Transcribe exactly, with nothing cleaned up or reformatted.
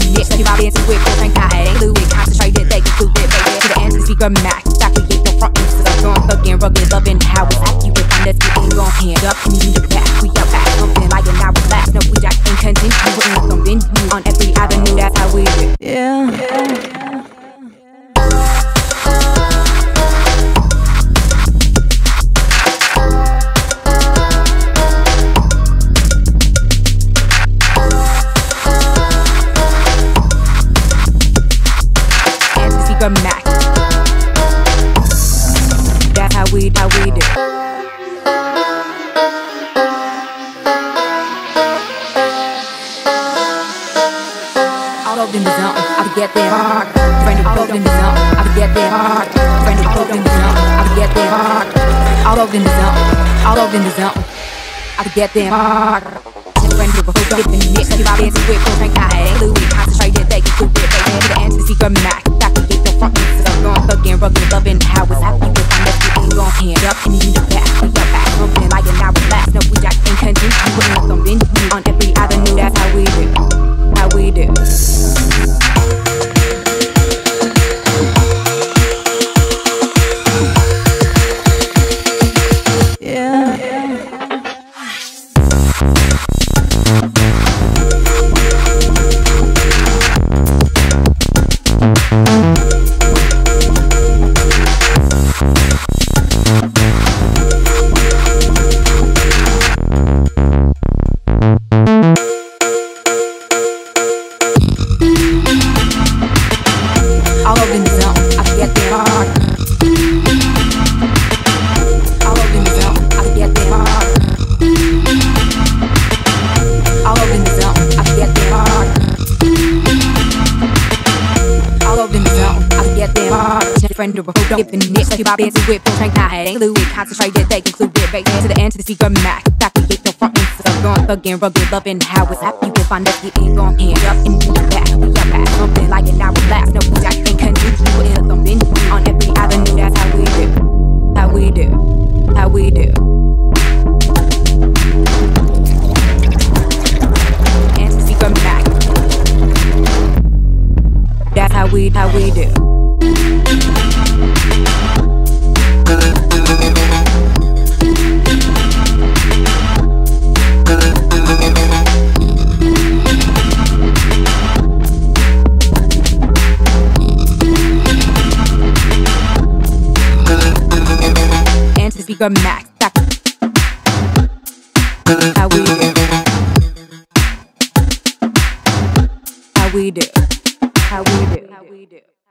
mix. Keep my fancy whip, full tank high, ain't fluid. Concentrated, they can fluid, baby. To the end, to the speaker max. Back we get the front end, so I'm going thuggin', rugged, loving how it's at. You can find us, we ain't gon' hand up, and you the back. We out back, something like an hour relax. No, we jack and continue, putting up some venue on every avenue. That's how we do. Yeah, yeah. Max. That's how we, how we do. All over in the zone, I be get there. Friend all over in the zone, I be get there. Friend all over in the zone, I be get there. All over in the zone, all over in the zone, I be get there. Friend who hold up in the mix, keep my fancy whip, full tank high, ain't fluid. Concentrated, they can do it, they to the end to the secret max. Thuggin', rugged, loving how it's happy. You can find us, we ain't gon' hand up, and you the back. We up back, something like an hour relax. No, we jack and continue, putting up some venue on every avenue. That's how we do, how we do. Yeah, yeah. All over in the zone, I can get there. All over in the zone, I can get there. All over in the zone, I can get there. All over in the zone, I can get there. Friend or hold up in the mix, keep my fancy whip, full tank high, ain't fluid. Concentrated, they conclude it, right to the end, to the secret max. Back we get the front end, so I'm going thuggin', rugged, loving how it's happy. You can find us, we ain't gon' hand up, and you the back. We up back, something like an hour relax. No, we jack and continue, putting up some venue on every avenue. That's how we do, how we do, how we do. And to the secret max. That's how we, how we do. Speaker max, back. How we do? How we do? How we do? How we do?